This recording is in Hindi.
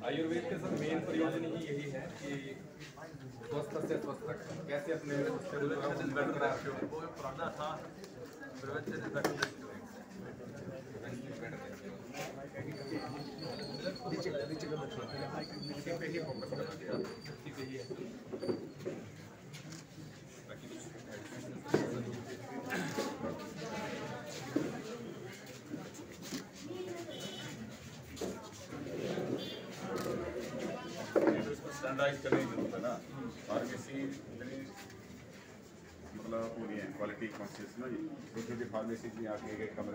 आयुर्वेद के सब मेन प्रयोजन ही यही है कि स्वस्थ से स्वस्थ कैसे अपने वो पुराना था प्रिवेंशन इज बेटर इसी पे ही फोकस करना चाहिए, इसी पे ही है। स्टैंडर्डाइज करने की जरूरत है ना, फार्मेसी इतनी मतलब वो नहीं है क्वालिटी कॉन्शियस ना, छोटी छोटी फार्मेसी में आके एक कमरे